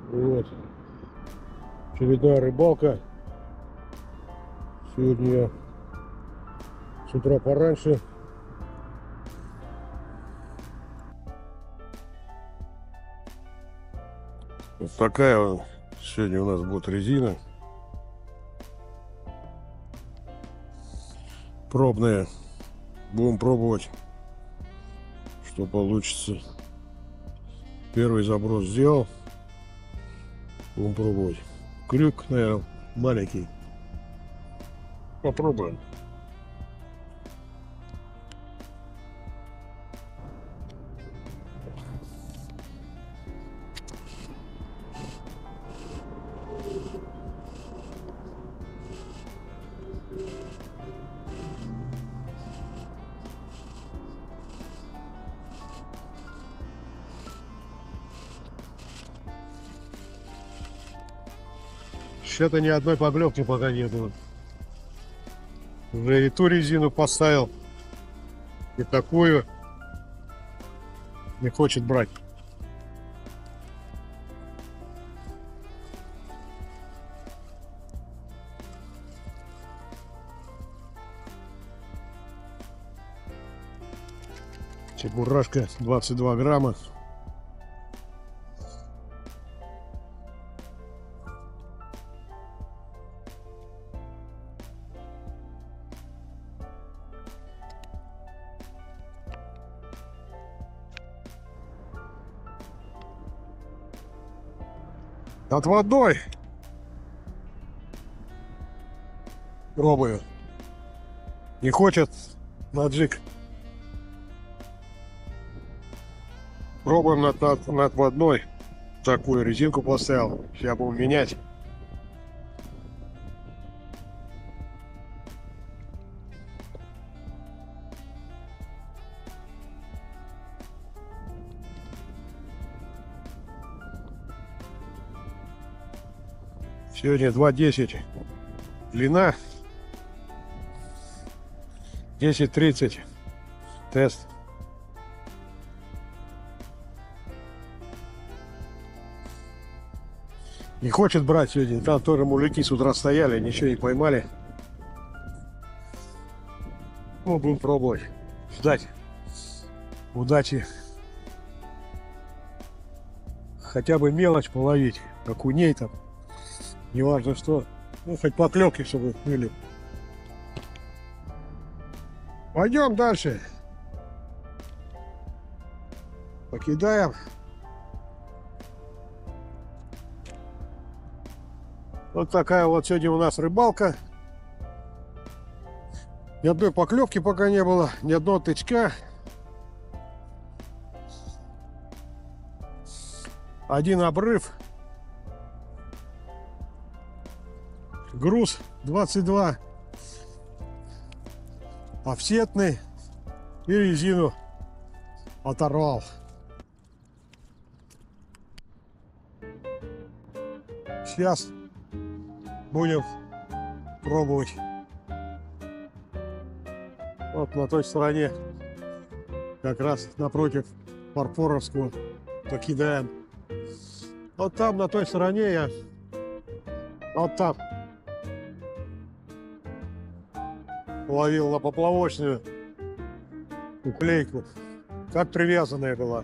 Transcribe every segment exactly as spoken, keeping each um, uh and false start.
Вот. Очередная рыбалка. Сегодня я с утра пораньше. Вот такая сегодня у нас будет резина. Пробная. Будем пробовать, что получится. Первый заброс сделал. Будем пробовать. Крюк, наверное, маленький. Попробуем. Что-то ни одной поклевки пока не было. Уже и ту резину поставил, и такую не хочет брать. Чебурашка двадцать два грамма. Над водой пробую. Не хочет на джиг. Пробуем над, над, над водной. Такую резинку поставил. Сейчас будем менять. Сегодня два десять длина, десять тридцать тест. Не хочет брать сегодня. Там тоже мужики с утра стояли, ничего не поймали. Ну, будем пробовать. Ждать удачи. Хотя бы мелочь половить, как у ней там. Не важно что. Ну, хоть поклевки, чтобы были. Пойдем дальше. Покидаем. Вот такая вот сегодня у нас рыбалка. Ни одной поклевки пока не было, ни одного тычка. Один обрыв. Груз двадцать два. Офсетный. И резину оторвал. Сейчас будем пробовать. Вот на той стороне, как раз напротив Фарфоровского, покидаем. Вот там на той стороне я, вот там ловил на поплавочную уклейку, как привязанная была.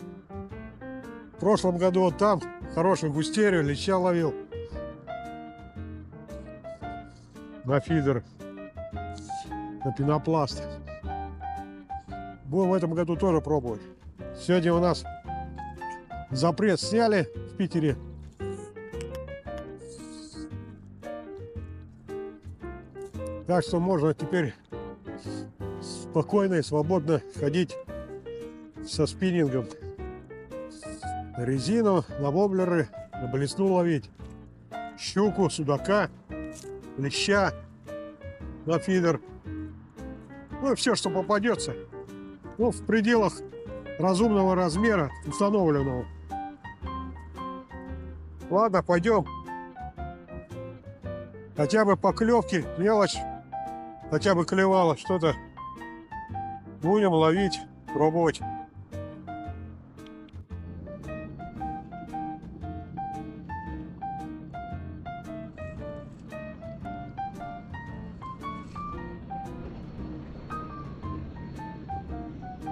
В прошлом году вот там хорошую густерию, леща ловил на фидер, на пенопласт. Будем в этом году тоже пробовать. Сегодня у нас запрет сняли в Питере. Так что можно теперь спокойно и свободно ходить со спиннингом. На резину, на воблеры, на блесну ловить. Щуку, судака, леща, на фидер. Ну, все, что попадется. Ну, в пределах разумного размера, установленного. Ладно, пойдем. Хотя бы поклевки, мелочь, хотя бы клевало что-то. Будем ловить, пробовать.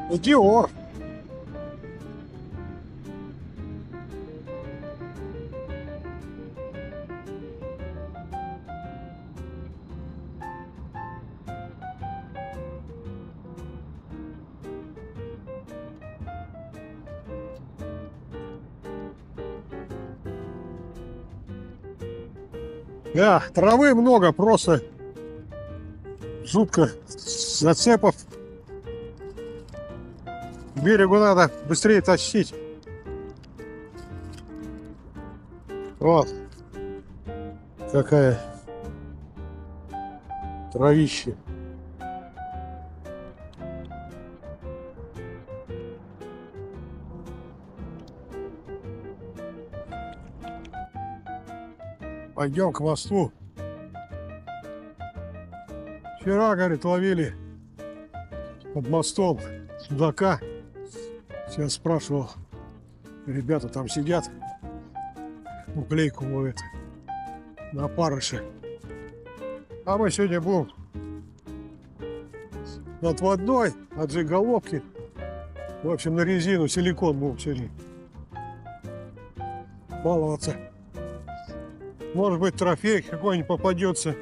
Диор. Да, травы много, просто жутко, зацепов. К берегу надо быстрее тащить. Вот какая травища. Пойдем к мосту. Вчера, говорит, ловили под мостом судака. Сейчас спрашивал, ребята там сидят, уклейку ловят на опарыше. А мы сегодня будем на отводной, от головки. В общем, на резину, силикон будем сегодня баловаться. Может быть, трофей какой-нибудь попадется.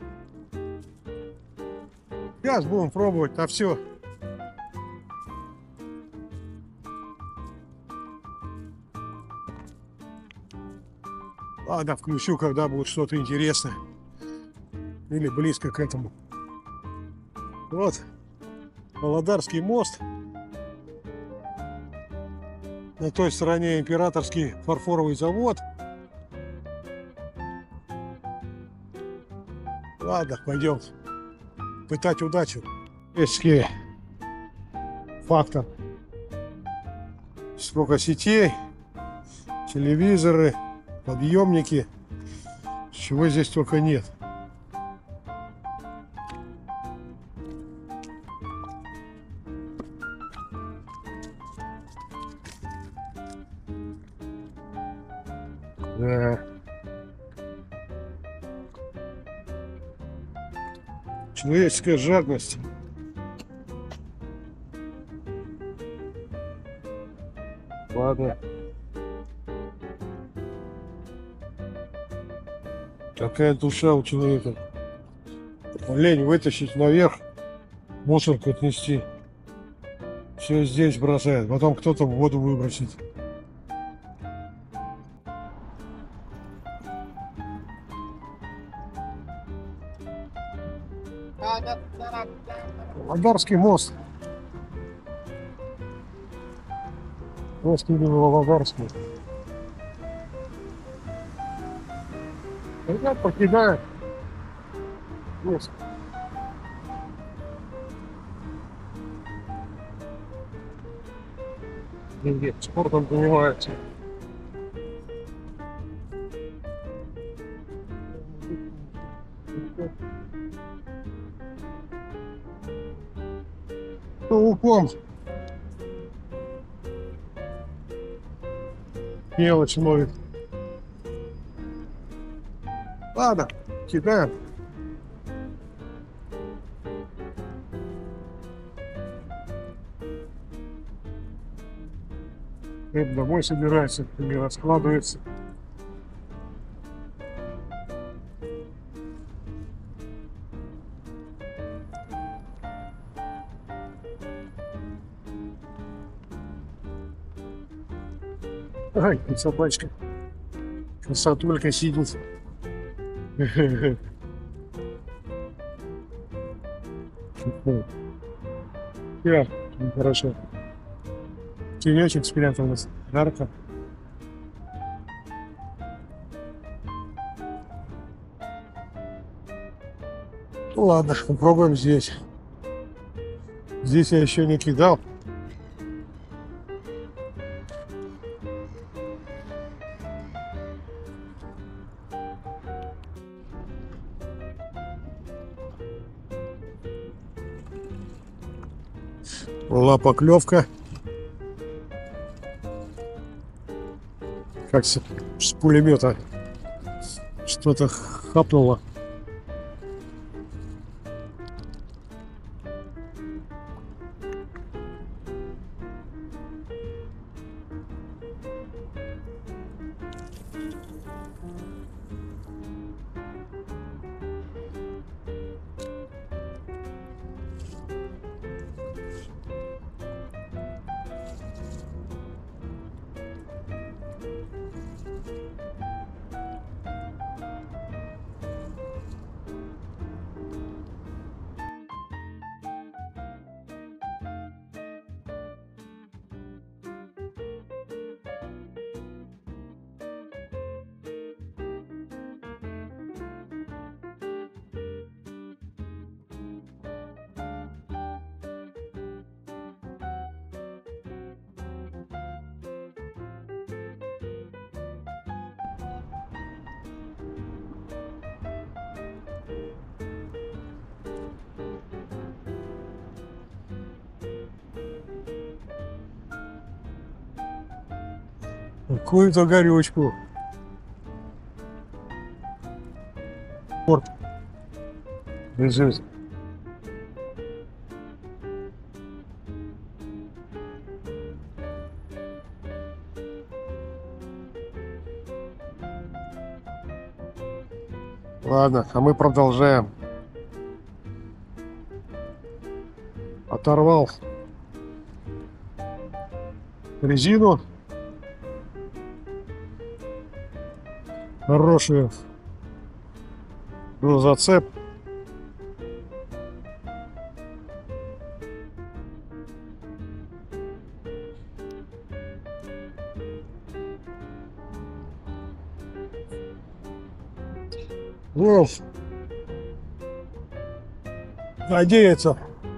Сейчас будем пробовать на все. Ладно, включу, когда будет что-то интересное. Или близко к этому. Вот Володарский мост. На той стороне Императорский фарфоровый завод. Ладно, пойдем пытать удачу. Есть фактор. Сколько сетей, телевизоры, подъемники. Чего здесь только нет. Да. Человеческая жадность. Ладно. Какая душа у человека. Лень вытащить наверх, мусорку отнести. Все здесь бросает. Потом кто-то в воду выбросит. Володарский мост. Мост именно Володарский. Ребят покидают мост. Деньги спортом занимаются. Пауком. Мелочь ловит. Ладно, кидаем. Это домой собирается или раскладывается. Ай, собачка. Красотулька сидит. Я, хорошо. Тенечек спрятался. Жарко. Ну ладно, попробуем здесь. Здесь я еще не кидал. Была поклевка. Как с, с пулемета что-то хапнуло. Какую-то горючку. Порт лежит. Ладно, а мы продолжаем. Оторвал резину. Хороший грузоцеп. Ну, надеяться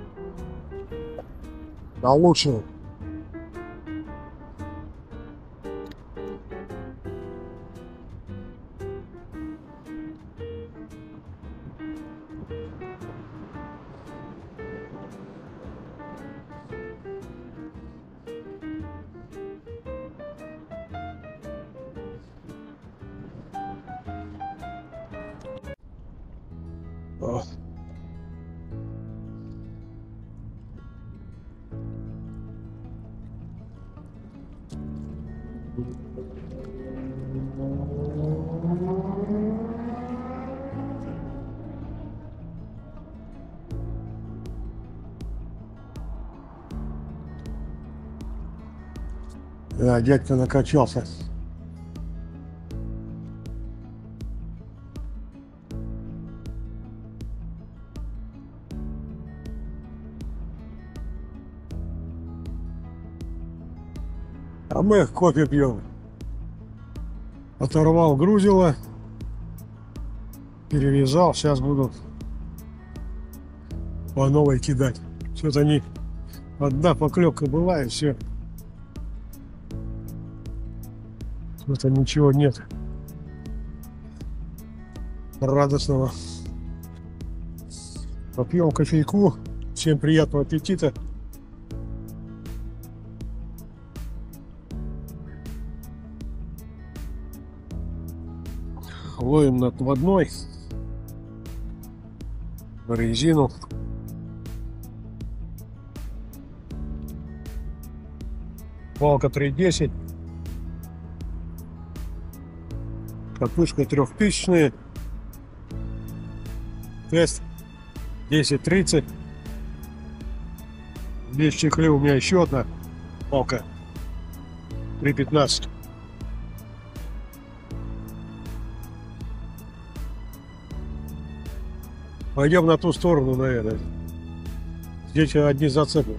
на лучшее. О. Да, дядька накачался. А мы кофе пьем. Оторвал грузило, перевязал. Сейчас буду по новой кидать. Что-то не одна поклевка была и все. Что-то ничего нет радостного. Попьем кофейку. Всем приятного аппетита. Ловим на отводной, на резину. Палка три десять. Катушка трехтысячная. Тест десять тридцать. Здесь в чехле у меня еще одна палка три пятнадцать. Пойдем на ту сторону, наверное. Здесь одни зацепы.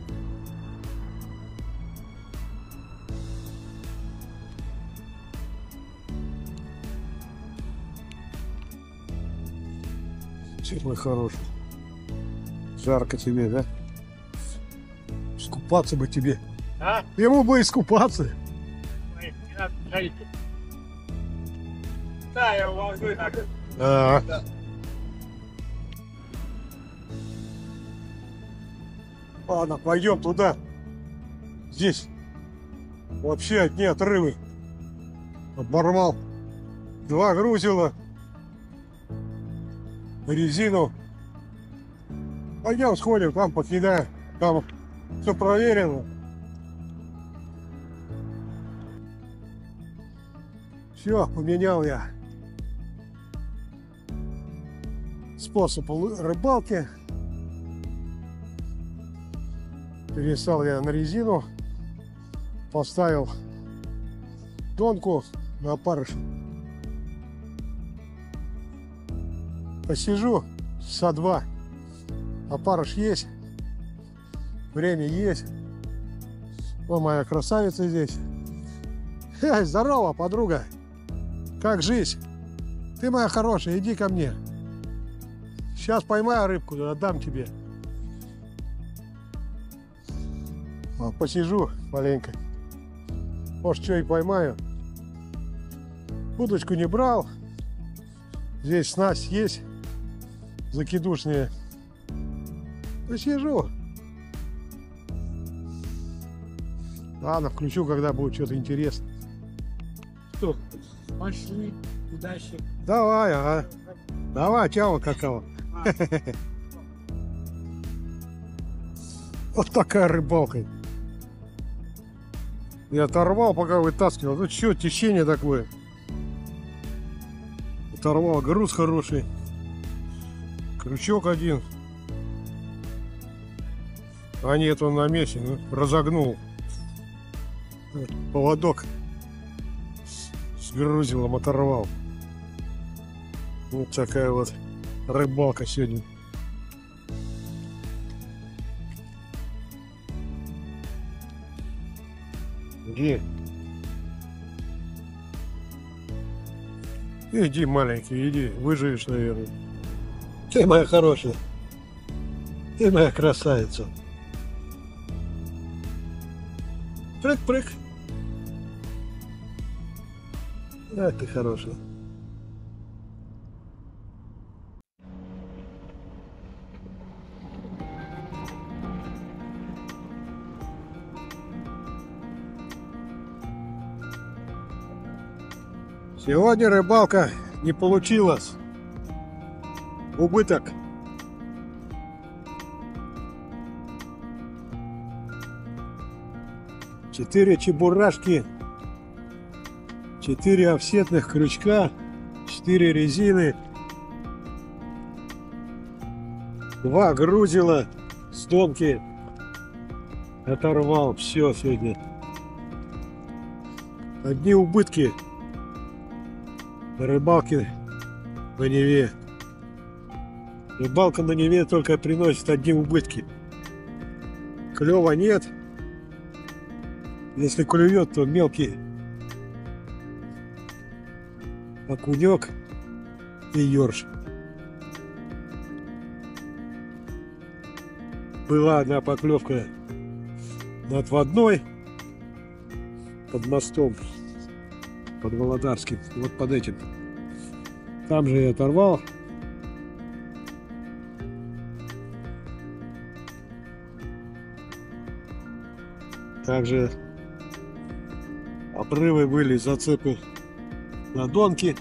Мой хороший. Жарко тебе, да? Искупаться бы тебе. А? Ему бы искупаться. Ой, не надо жарить. Да, я могу так. А. Да. Ладно, пойдем туда. Здесь вообще одни отрывы. Оборвал два грузила. Резину. Пойдем сходим, там покидаем. Там все проверено. Все, поменял я способ рыбалки. Перестал я на резину, поставил донку на опарыш. Посижу часа два, опарыш есть, время есть. О, моя красавица здесь. Эй, здорово, подруга. Как жизнь? Ты моя хорошая, иди ко мне. Сейчас поймаю рыбку, отдам тебе. А, посижу маленько. Может, что и поймаю. Удочку не брал. Здесь снасть есть. Закидушные. Посижу. Ладно, включу, когда будет что-то интересное. Что? Пошли. Удачи. Давай, ага. Давай, чао, какао. Вот такая рыбалка. Я оторвал, пока вытаскивал. Ну что, течение такое. Оторвал, груз хороший. Крючок один. А нет, он на месте, ну, разогнул. Вот, поводок с грузилом оторвал. Вот такая вот рыбалка сегодня. Иди. Иди, маленький, иди, выживешь, наверное. Ты моя хорошая. Ты моя красавица. Прыг-прыг. Да, ты хорошая. Сегодня рыбалка не получилась. Убыток. Четыре чебурашки, четыре офсетных крючка, четыре резины, два грузила с донки. Оторвал все сегодня. Одни убытки. Рыбалки на Неве. Рыбалка на Неве только приносит одни убытки. Клёва нет. Если клюет, то мелкий окунек и ёрш. Была одна поклевка на отводной под мостом, под Володарским, вот под этим. Там же я оторвал. Также обрывы были, зацепы на донки.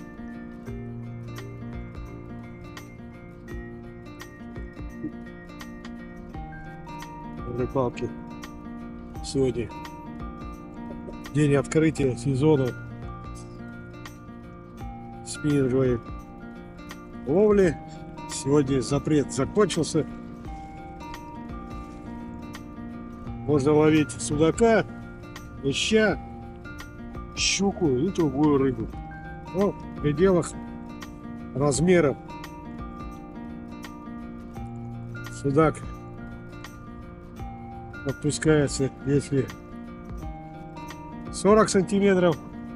Рыбалки сегодня день открытия сезона спиннинговой ловли. Сегодня запрет закончился. Можно ловить судака, леща, щуку и другую рыбу. Но в пределах размеров. Судак отпускается, если сорок сантиметров,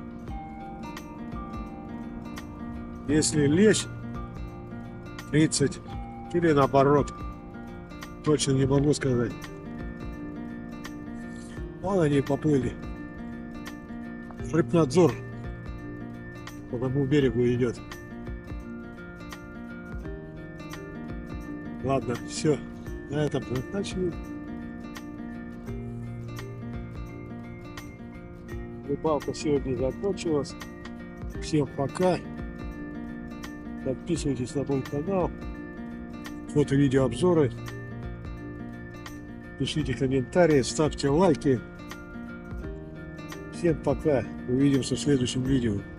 если лещ тридцать или наоборот, точно не могу сказать. Вон они поплыли. Рыбнадзор по тому берегу идет. Ладно, все, на этом начали. Рыбалка сегодня закончилась. Всем пока. Подписывайтесь на мой канал. Фото-видео обзоры. Пишите комментарии, ставьте лайки. Всем пока. Увидимся в следующем видео.